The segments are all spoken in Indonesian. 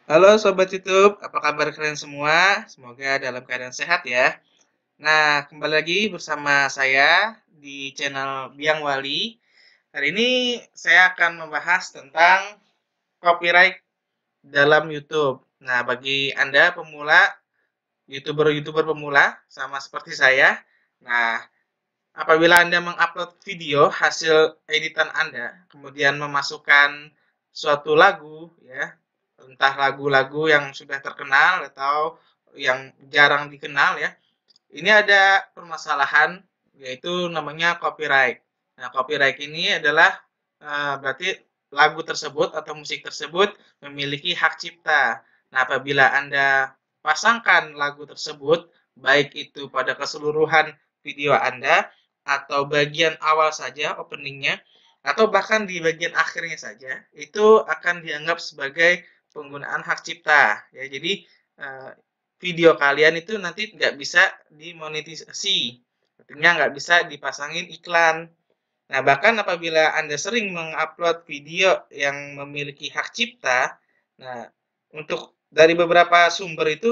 Halo Sobat YouTube, apa kabar kalian semua? Semoga dalam keadaan sehat ya. Nah, kembali lagi bersama saya di channel Biang Wali. Hari ini saya akan membahas tentang copyright dalam YouTube. Nah, bagi Anda pemula, YouTuber pemula, sama seperti saya. Nah, apabila Anda mengupload video hasil editan Anda, kemudian memasukkan suatu lagu, ya, entah lagu-lagu yang sudah terkenal atau yang jarang dikenal ya. Ini ada permasalahan yaitu namanya copyright. Nah, copyright ini adalah berarti lagu tersebut atau musik tersebut memiliki hak cipta. Nah, apabila Anda pasangkan lagu tersebut baik itu pada keseluruhan video Anda atau bagian awal saja openingnya atau bahkan di bagian akhirnya saja, itu akan dianggap sebagai penggunaan hak cipta ya. Jadi video kalian itu nanti nggak bisa dimonetisasi, artinya nggak bisa dipasangin iklan. Nah, bahkan apabila Anda sering mengupload video yang memiliki hak cipta, nah, untuk dari beberapa sumber itu,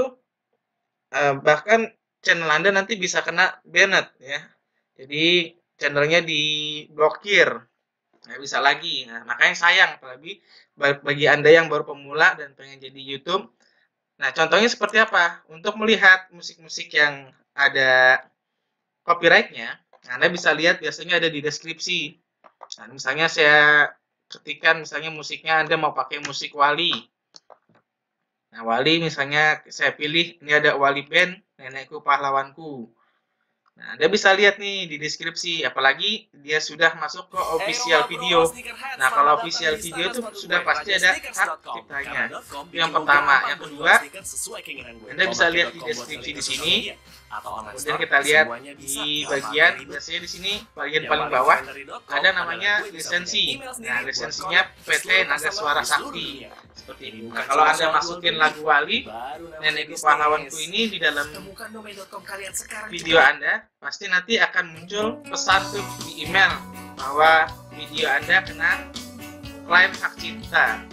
bahkan channel Anda nanti bisa kena banned ya. Jadi channelnya diblokir, nggak bisa lagi. Nah, makanya sayang, apalagi bagi Anda yang baru pemula dan pengen jadi YouTube. Nah, contohnya seperti apa? Untuk melihat musik-musik yang ada copyright-nya, Anda bisa lihat biasanya ada di deskripsi. Nah, misalnya saya ketikkan misalnya musiknya Anda mau pakai musik Wali. Nah, Wali misalnya saya pilih ini ada Wali Band, Nenekku Pahlawanku. Nah, Anda bisa lihat nih di deskripsi, apalagi dia sudah masuk ke official video. Nah, kalau official video itu sudah pasti ada hak ciptanya. Itu yang pertama. Yang kedua, Anda bisa lihat di deskripsi di sini. Kemudian kita lihat di bagian, biasanya di sini bagian paling bawah ada namanya lisensi. Nah, lisensinya PT Naga Suara Sakti. Seperti ini. Nah, kalau Anda masukin lagu Wali, Nenekku Pahlawanku ini di dalam video Anda, pasti nanti akan muncul pesan tuh di email bahwa video Anda kena klaim hak cipta.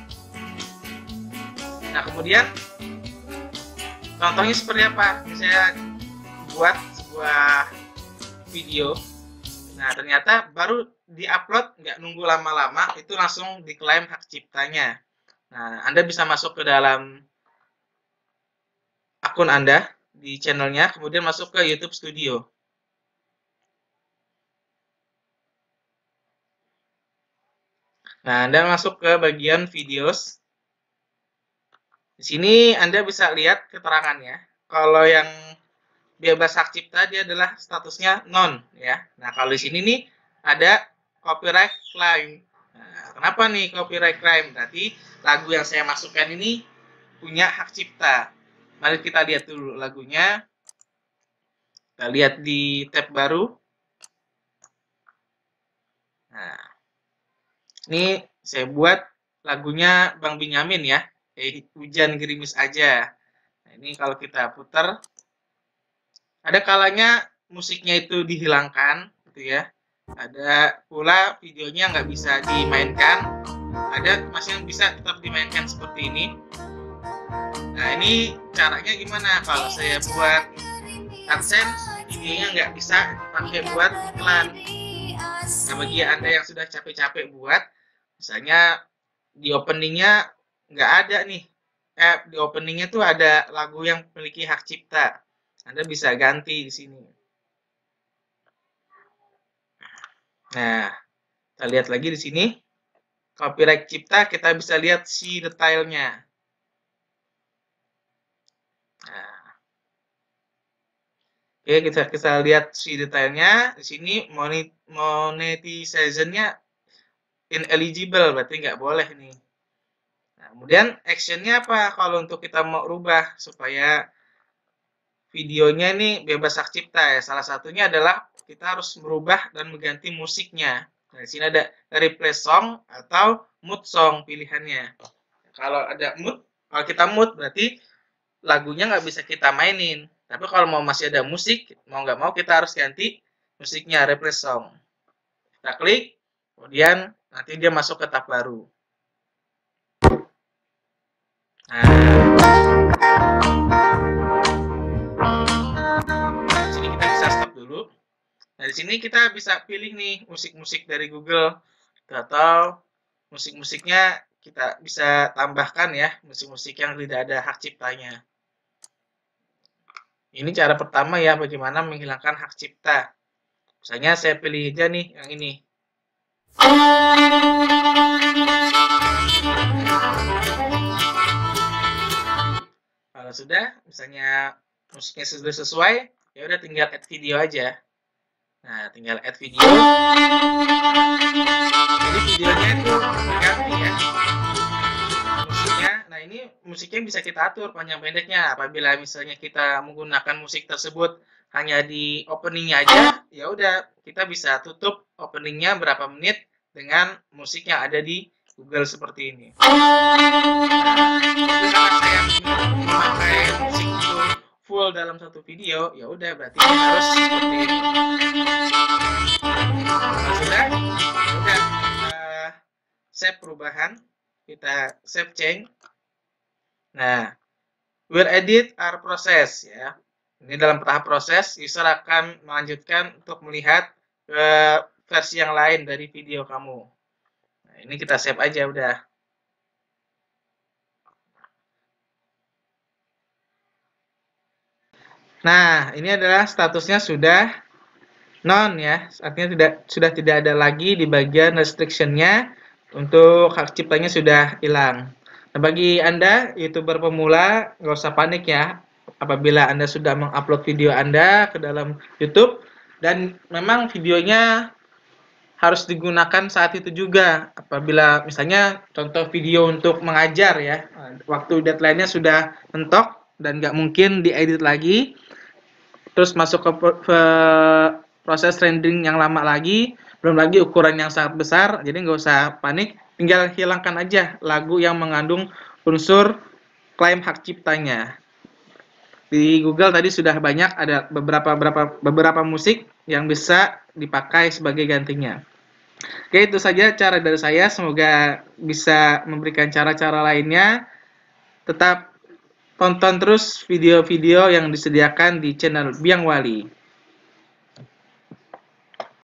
Nah, kemudian contohnya seperti apa? Saya buat sebuah video. Nah, ternyata baru diupload, nggak nunggu lama-lama, itu langsung diklaim hak ciptanya. Nah, Anda bisa masuk ke dalam akun Anda di channelnya, kemudian masuk ke YouTube Studio. Nah, Anda masuk ke bagian videos. Di sini Anda bisa lihat keterangannya. Kalau yang bebas hak cipta dia adalah statusnya non ya. Nah, kalau di sini nih ada copyright claim. Nah, kenapa nih copyright claim? Berarti lagu yang saya masukkan ini punya hak cipta. Mari kita lihat dulu lagunya. Kita lihat di tab baru. Nah, ini saya buat lagunya Bang Benyamin ya. Hujan gerimis aja. Nah, ini kalau kita putar, ada kalanya musiknya itu dihilangkan, gitu ya. Ada pula videonya nggak bisa dimainkan. Ada masih yang bisa tetap dimainkan seperti ini. Nah, ini caranya gimana? Kalau saya buat AdSense, videonya nggak bisa pakai buat iklan. Nah, bagi Anda yang sudah capek-capek buat, misalnya di openingnya nggak ada nih. Di openingnya tuh ada lagu yang memiliki hak cipta. Anda bisa ganti di sini. Nah, kita lihat lagi di sini. Copyright cipta, kita bisa lihat si detailnya. Nah, oke, kita lihat si detailnya. Di sini monetization-nya ineligible, berarti nggak boleh nih. Nah, kemudian action-nya apa kalau untuk kita mau rubah supaya videonya ini bebas hak cipta ya. Salah satunya adalah kita harus merubah dan mengganti musiknya. Nah, di sini ada replace song atau mood song pilihannya. Kalau ada mood, kalau kita mood berarti lagunya nggak bisa kita mainin. Tapi kalau mau masih ada musik, mau nggak mau kita harus ganti musiknya, replace song. Kita klik, kemudian nanti dia masuk ke tab baru. Di sini kita bisa stop dulu. Nah, di sini kita bisa pilih nih musik-musik dari Google atau musik-musiknya kita bisa tambahkan ya, musik-musik yang tidak ada hak ciptanya. Ini cara pertama ya, bagaimana menghilangkan hak cipta. Misalnya saya pilih aja nih yang ini. Kalau sudah, misalnya musiknya sudah sesuai, ya udah tinggal add video aja. Nah, tinggal add video. Jadi videonya itu berganti ya. Musiknya, nah ini musiknya bisa kita atur panjang pendeknya. Apabila misalnya kita menggunakan musik tersebut hanya di openingnya aja, ya udah kita bisa tutup openingnya berapa menit dengan musik yang ada di Google seperti ini. Nah, itu karena saya memakai musik itu full dalam satu video, ya udah berarti harus seperti ini. Kalau sudah, ya udah kita save perubahan, kita save change. Nah, will edit are process ya. Ini dalam tahap proses, user akan melanjutkan untuk melihat versi yang lain dari video kamu. Nah, ini kita save aja udah. Nah, ini adalah statusnya sudah none ya, artinya sudah tidak ada lagi di bagian restriction-nya, untuk hak ciptanya sudah hilang. Nah, bagi Anda YouTuber pemula, nggak usah panik ya apabila Anda sudah mengupload video Anda ke dalam YouTube dan memang videonya harus digunakan saat itu juga. Apabila misalnya contoh video untuk mengajar ya, waktu deadline-nya sudah mentok dan nggak mungkin diedit lagi, terus masuk ke proses rendering yang lama lagi, belum lagi ukuran yang sangat besar, jadi nggak usah panik, tinggal hilangkan aja lagu yang mengandung unsur klaim hak ciptanya. Di Google tadi sudah banyak, ada beberapa musik yang bisa dipakai sebagai gantinya. Oke, itu saja cara dari saya, semoga bisa memberikan cara-cara lainnya. Tetap tonton terus video-video yang disediakan di channel Biang Wali.